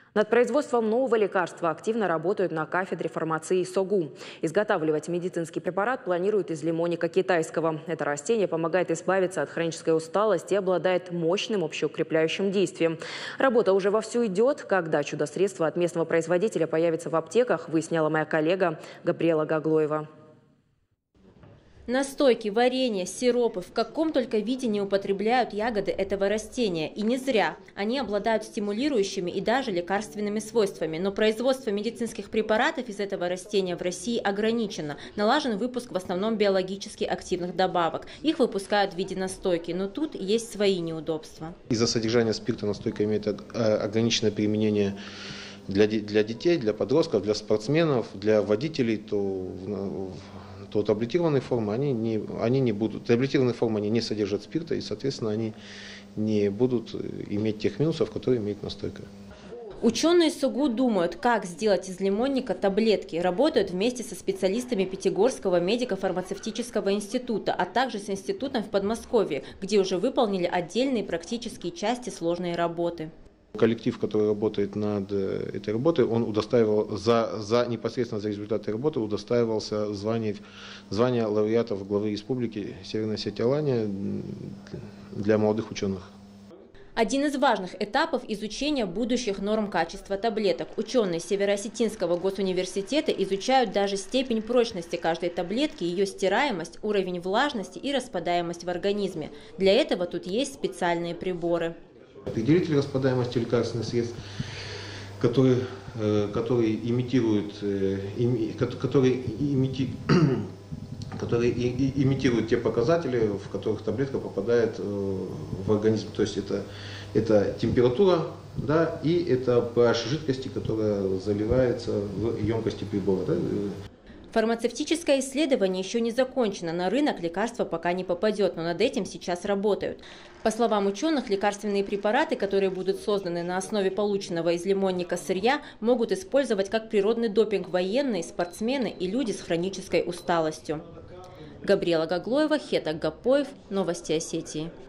Над производством нового лекарства активно работают на кафедре фармации СОГУ. Изготавливать медицинский препарат планируют из лимонника китайского. Это растение помогает избавиться от хронической усталости и обладает мощным общеукрепляющим действием. Работа уже вовсю идет. Когда чудо-средство от местного производителя появится в аптеках, выясняла моя коллега Габриэла Гаглоева. Настойки, варенье, сиропы, в каком только виде не употребляют ягоды этого растения. И не зря. Они обладают стимулирующими и даже лекарственными свойствами. Но производство медицинских препаратов из этого растения в России ограничено. Налажен выпуск в основном биологически активных добавок. Их выпускают в виде настойки, но тут есть свои неудобства. Из-за содержания спирта настойка имеет ограниченное применение для детей, для подростков, для спортсменов, для водителей, то таблетированные формы они не будут. Таблетированные формы они не содержат спирта, и, соответственно, они не будут иметь тех минусов, которые имеет настойка. Ученые СОГУ думают, как сделать из лимонника таблетки. Работают вместе со специалистами Пятигорского медико-фармацевтического института, а также с институтом в Подмосковье, где уже выполнили отдельные практические части сложной работы. Коллектив, который работает над этой работой, он удостаивал непосредственно за результаты работы удостаивался звания лауреатов главы республики Северной Осетии-Алания для молодых ученых. Один из важных этапов изучения будущих норм качества таблеток. Ученые Североосетинского госуниверситета изучают даже степень прочности каждой таблетки, ее стираемость, уровень влажности и распадаемость в организме. Для этого тут есть специальные приборы. Определитель распадаемости лекарственных средств, который имитирует те показатели, в которых таблетка попадает в организм. То есть это температура, да, и это pH жидкости, которая заливается в емкости прибора. Да. Фармацевтическое исследование еще не закончено, на рынок лекарство пока не попадет, но над этим сейчас работают. По словам ученых, лекарственные препараты, которые будут созданы на основе полученного из лимонника сырья, могут использовать как природный допинг военные, спортсмены и люди с хронической усталостью. Габриэла Гаглоева, Хетак Гапоев, Новости Осетии.